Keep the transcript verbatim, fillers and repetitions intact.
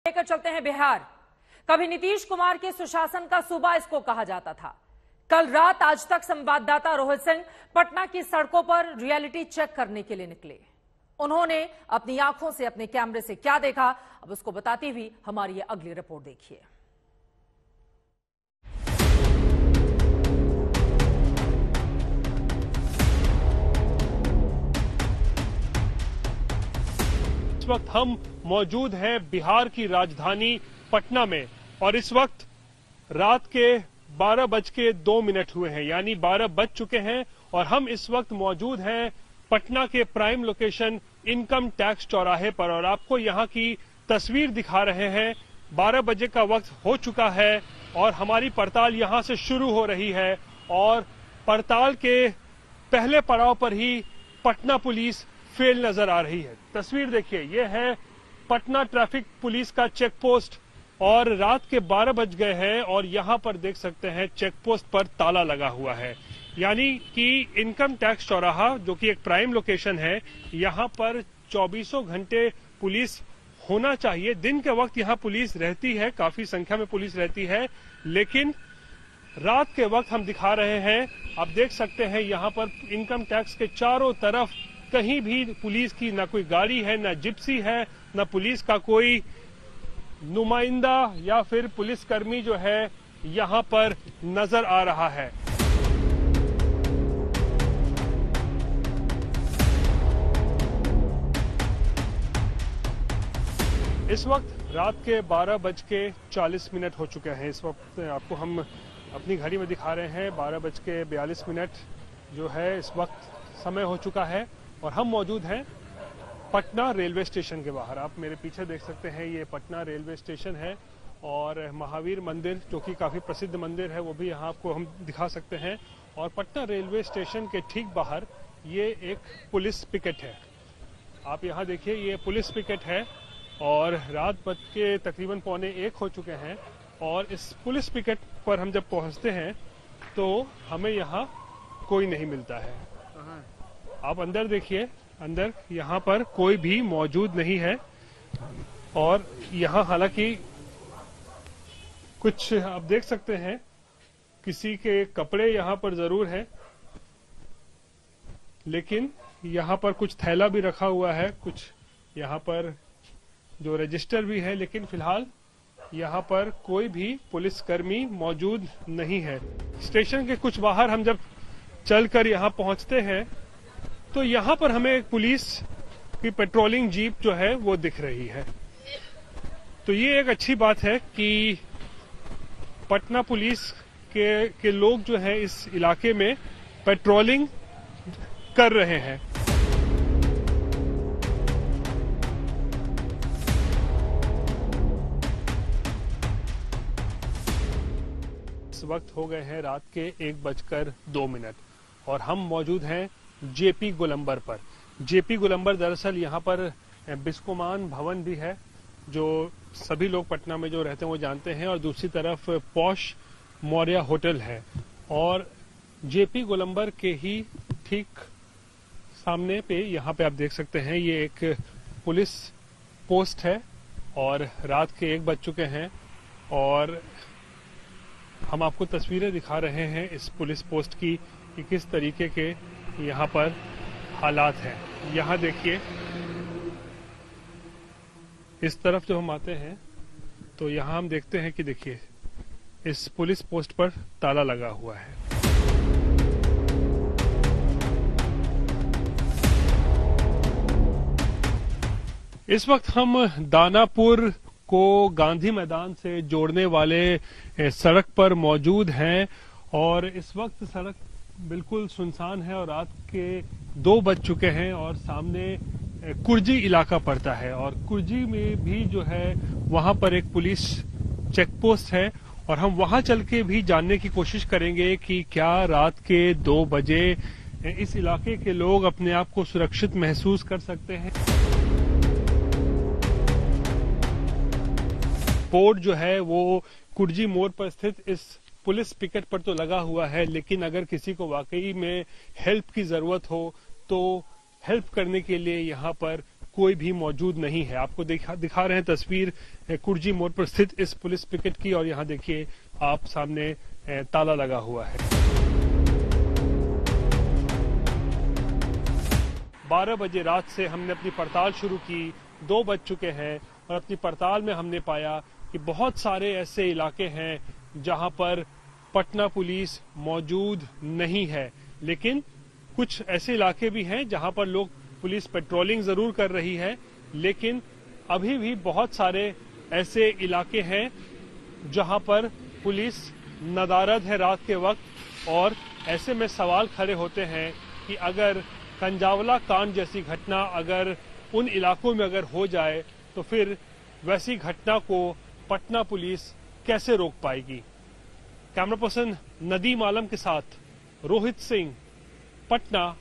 लेकर चलते हैं बिहार। कभी नीतीश कुमार के सुशासन का सूबा इसको कहा जाता था। कल रात आज तक संवाददाता रोहित सिंह पटना की सड़कों पर रियलिटी चेक करने के लिए निकले। उन्होंने अपनी आंखों से अपने कैमरे से क्या देखा, अब उसको बताती हुई हमारी ये अगली रिपोर्ट देखिए। इस वक्त हम मौजूद हैं बिहार की राजधानी पटना में और इस वक्त रात के बारह बज के दो मिनट हुए हैं, यानी बारह बज चुके हैं और हम इस वक्त मौजूद हैं पटना के प्राइम लोकेशन इनकम टैक्स चौराहे पर और आपको यहां की तस्वीर दिखा रहे हैं। बारह बजे का वक्त हो चुका है और हमारी पड़ताल यहां से शुरू हो रही है और पड़ताल के पहले पड़ाव पर ही पटना पुलिस फेल नजर आ रही है। तस्वीर देखिए, यह है पटना ट्रैफिक पुलिस का चेक पोस्ट और रात के बारह बज गए हैं और यहां पर देख सकते हैं चेक पोस्ट पर ताला लगा हुआ है, यानी कि इनकम टैक्स चौराहा जो कि एक प्राइम लोकेशन है, यहां पर चौबीसों घंटे पुलिस होना चाहिए। दिन के वक्त यहां पुलिस रहती है, काफी संख्या में पुलिस रहती है, लेकिन रात के वक्त हम दिखा रहे हैं, आप देख सकते हैं यहां पर इनकम टैक्स के चारों तरफ कहीं भी पुलिस की ना कोई गाड़ी है, ना जिप्सी है, ना पुलिस का कोई नुमाइंदा या फिर पुलिसकर्मी जो है यहां पर नजर आ रहा है। इस वक्त रात के बारह बज के चालीस मिनट हो चुके हैं। इस वक्त आपको हम अपनी घड़ी में दिखा रहे हैं बारह बज के बयालीस मिनट जो है इस वक्त समय हो चुका है और हम मौजूद हैं पटना रेलवे स्टेशन के बाहर। आप मेरे पीछे देख सकते हैं ये पटना रेलवे स्टेशन है और महावीर मंदिर जो कि काफी प्रसिद्ध मंदिर है वो भी यहाँ आपको हम दिखा सकते हैं और पटना रेलवे स्टेशन के ठीक बाहर ये एक पुलिस पिकेट है। आप यहाँ देखिए, ये पुलिस पिकेट है और रात बज के तकरीबन पौने एक हो चुके हैं और इस पुलिस पिकेट पर हम जब पहुंचते हैं तो हमें यहाँ कोई नहीं मिलता है। आप अंदर देखिए, अंदर यहाँ पर कोई भी मौजूद नहीं है और यहाँ हालांकि कुछ आप देख सकते हैं किसी के कपड़े यहाँ पर जरूर है, लेकिन यहाँ पर कुछ थैला भी रखा हुआ है, कुछ यहाँ पर जो रजिस्टर भी है, लेकिन फिलहाल यहाँ पर कोई भी पुलिसकर्मी मौजूद नहीं है। स्टेशन के कुछ बाहर हम जब चलकर यहाँ पहुंचते हैं तो यहाँ पर हमें एक पुलिस की पेट्रोलिंग जीप जो है वो दिख रही है। तो ये एक अच्छी बात है कि पटना पुलिस के, के लोग जो है इस इलाके में पेट्रोलिंग कर रहे हैं। इस वक्त हो गए हैं रात के एक बजकर दो मिनट और हम मौजूद हैं जेपी गोलंबर पर। जेपी गोलंबर दरअसल यहाँ पर बिस्कोमान भवन भी है जो सभी लोग पटना में जो रहते हैं वो जानते हैं और दूसरी तरफ पॉश मौर्य होटल है और जेपी गोलंबर के ही ठीक सामने पे यहाँ पे आप देख सकते हैं ये एक पुलिस पोस्ट है और रात के एक बज चुके हैं और हम आपको तस्वीरें दिखा रहे हैं इस पुलिस पोस्ट की कि किस तरीके के यहाँ पर हालात हैं। यहाँ देखिए, इस तरफ जब हम आते हैं तो यहाँ हम देखते हैं कि देखिए इस पुलिस पोस्ट पर ताला लगा हुआ है। इस वक्त हम दानापुर को गांधी मैदान से जोड़ने वाले सड़क पर मौजूद हैं और इस वक्त सड़क बिल्कुल सुनसान है और रात के दो बज चुके हैं और सामने कुर्जी इलाका पड़ता है और कुर्जी में भी जो है वहां पर एक पुलिस चेक पोस्ट है और हम वहां चल के भी जानने की कोशिश करेंगे कि क्या रात के दो बजे इस इलाके के लोग अपने आप को सुरक्षित महसूस कर सकते हैं। बोर्ड जो है वो कुर्जी मोड़ पर स्थित इस पुलिस पिकेट पर तो लगा हुआ है, लेकिन अगर किसी को वाकई में हेल्प की जरूरत हो तो हेल्प करने के लिए यहाँ पर कोई भी मौजूद नहीं है। आपको दिखा दिखा रहे हैं तस्वीर कुर्जी मोड़ पर स्थित इस पुलिस पिकेट की, और यहाँ देखिए आप सामने ताला लगा हुआ है। बारह बजे रात से हमने अपनी पड़ताल शुरू की, दो बज चुके हैं और अपनी पड़ताल में हमने पाया कि बहुत सारे ऐसे इलाके हैं जहां पर पटना पुलिस मौजूद नहीं है, लेकिन कुछ ऐसे इलाके भी हैं जहां पर लोग पुलिस पेट्रोलिंग जरूर कर रही है, लेकिन अभी भी बहुत सारे ऐसे इलाके हैं जहां पर पुलिस नदारद है रात के वक्त। और ऐसे में सवाल खड़े होते हैं कि अगर कंजावला कांड जैसी घटना अगर उन इलाकों में अगर हो जाए तो फिर वैसी घटना को पटना पुलिस कैसे रोक पाएगी। कैमरा पर्सन नदीम आलम के साथ रोहित सिंह, पटना।